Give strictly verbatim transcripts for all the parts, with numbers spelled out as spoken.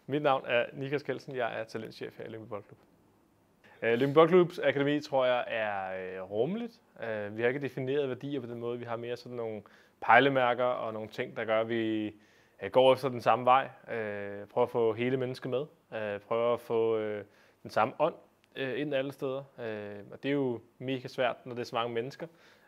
Mit navn er Niklas Kelsen, jeg er talentchef her i Lyngby Boldklub. Lyngby Boldklubs akademi tror jeg er rummeligt. Vi har ikke defineret værdier på den måde. Vi har mere sådan nogle pejlemærker og nogle ting, der gør, at vi går efter den samme vej. Prøver at få hele mennesket med. Prøver at få den samme ånd ind alle steder. Og det er jo mega svært, når det er så mange mennesker.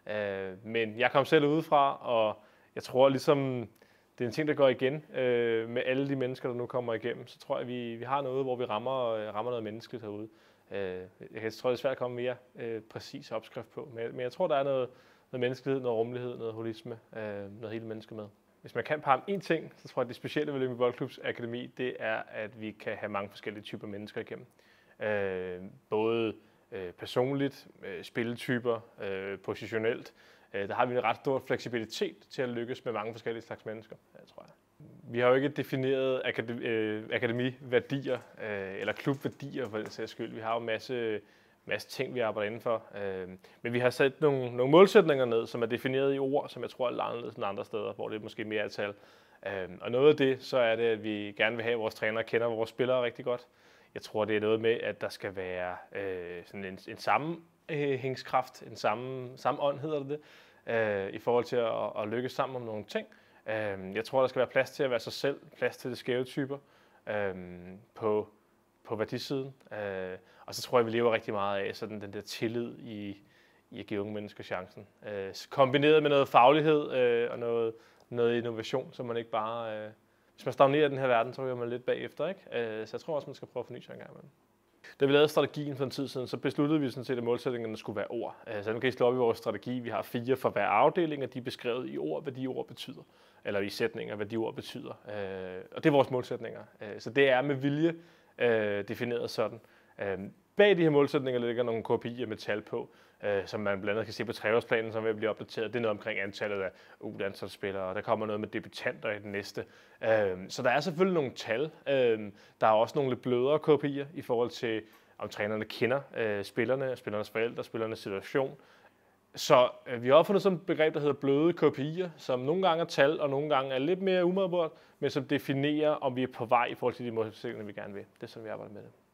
Men jeg kom selv udefra, og jeg tror ligesom, det er en ting, der går igen øh, med alle de mennesker, der nu kommer igennem. Så tror jeg, vi, vi har noget, hvor vi rammer, rammer noget menneskeligt herude. Øh, jeg tror, det er svært at komme mere øh, præcis opskrift på. Men, men jeg tror, der er noget, noget menneskelighed, noget rummelighed, noget holisme, øh, noget hele mennesket med. Hvis man kan parre én ting, så tror jeg, at det specielle ved Lyngby Boldklubs akademi, det er, at vi kan have mange forskellige typer mennesker igennem. Øh, både øh, personligt, øh, spilletyper, øh, positionelt. Der har vi en ret stor fleksibilitet til at lykkes med mange forskellige slags mennesker, tror jeg. Vi har jo ikke defineret akademi, øh, akademiværdier øh, eller klubværdier for den sags skyld. Vi har jo en masse, masse ting, vi arbejder indenfor. Øh, men vi har sat nogle, nogle målsætninger ned, som er defineret i ord, som jeg tror er anderledes end andre steder, hvor det er måske mere er tal. Øh, og noget af det, så er det, at vi gerne vil have, at vores trænere kender vores spillere rigtig godt. Jeg tror, det er noget med, at der skal være øh, sådan en, en sammenhængskraft, en samme, samme ånd hedder det, øh, i forhold til at, at lykkes sammen om nogle ting. Øh, jeg tror, der skal være plads til at være sig selv, plads til de skæve typer øh, på, på værdisiden. Øh, og så tror jeg, vi lever rigtig meget af sådan den der tillid i, i at give unge mennesker chancen. Øh, kombineret med noget faglighed øh, og noget, noget innovation, så man ikke bare... Øh, Hvis man stagnerer i den her verden, så ryger man lidt bagefter, ikke? Så jeg tror også, man skal prøve at forny sig en gang imellem. Da vi lavede strategien for en tid siden, så besluttede vi sådan set, at målsætningerne skulle være ord. Så nu kan I slå op i vores strategi. Vi har fire for hver afdeling, og de er beskrevet i ord, hvad de ord betyder. Eller i sætninger, hvad de ord betyder. Og det er vores målsætninger. Så det er med vilje defineret sådan. Bag de her målsætninger ligger nogle K P I'er med tal på, som man blandt andet kan se på treårsplanen, som vil blive opdateret. Det er noget omkring antallet af U landsholdsspillere, og der kommer noget med debutanter i den næste. Så der er selvfølgelig nogle tal. Der er også nogle lidt blødere K P I'er i forhold til, om trænerne kender spillerne, spillernes forældre, spillernes situation. Så vi har opfundet sådan et begreb, der hedder bløde K P I'er, som nogle gange er tal, og nogle gange er lidt mere umiddelbart, men som definerer, om vi er på vej i forhold til de målsætninger, vi gerne vil. Det er sådan, vi arbejder med det.